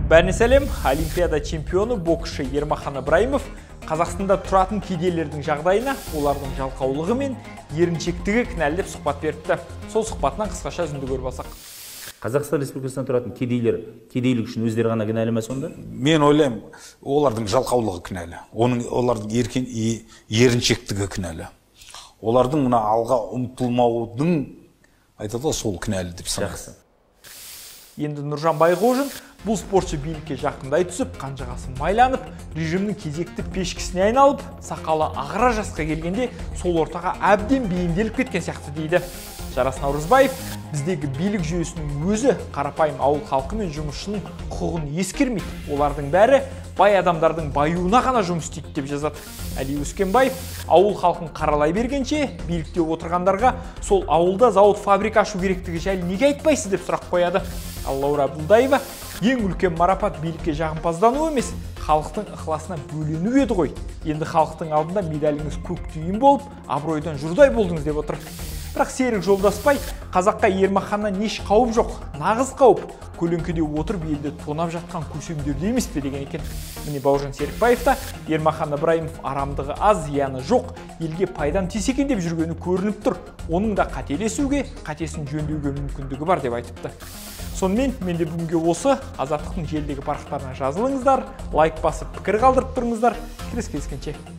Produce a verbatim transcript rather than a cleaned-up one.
Бәріне сәлем, Олимпиада чемпионы боксшы Ермахан Ыбырайымов Қазақстанда тұратын кедейлердің жағдайына, олардың жалқаулығы мен еріншектігі кінәлі деп сұхбат беріпті. Сол сұхбатынан қысқаша үзінді көріп алсақ. Қазақстан Республикасында тұратын кедейлер, кедейлік үшін өздері ғана кінәлі ме сонда? Мен ойлаймын, олардың жалқаулығы кінәлі. Оның олардың еркен еріншектігі кінәлі. Олардың мына алға ұмтылмаудың айтады сол кінәлі деп санаймын. Енді Нұржан Байғожин бұл спортшы билікке жақындай түсіп, қанжығасы майланып, режимнің кезекті пешкісіне айналып, сақалы ағыра жасқа келгенде сол ортаға әбден бейімделіп кеткен сияқты дейді. Жарас Наурызбаев біздегі билік жүйесінің өзі қарапайым ауыл халқы мен жұмысшының құқығын ескермейді. Олардың бәрі бай адамдардың баюына ғана жұмыс істейді деп жазады. Әли Өскенбаев ауыл халқын қаралай бергенше билікте отырғандарға сол ауылда зауыт фабрика ашу керектігі жайлы неге айтпайсыз деп сұрақ қояды. Ал Лаура Абдулдаева ең үлкен марапат билікке жағымпаздану емес, халықтың ықыласына бөлену еді ғой. Енді халықтың алдында медаліңіз көк түйін болып, абыройдан жұрдай болдыңыз деп отыр. Бірақ Серік Жолдаспай қазаққа Ермаханнан еш қауіп жоқ, нағыз қауіп көлеңкеде отырып елді тонап жатқан көсемдерде емес пе деген екен. Міне Бауыржан Серікбаев та Ермахан Ыбырайымов арамдығы аз, зияны жоқ, елге пайдам тисе екен деп жүргені көрініп тұр. Оның да қателесуге, қатесін жөндеуге мүмкіндігі бар деп айтыпты. Сонымен менде бүгінге осы. Азаттықтың желдегі парақтарына жазылыңыздар, лайк басып пікір қалдырып тұрыңыздар. Келесі кездескенше.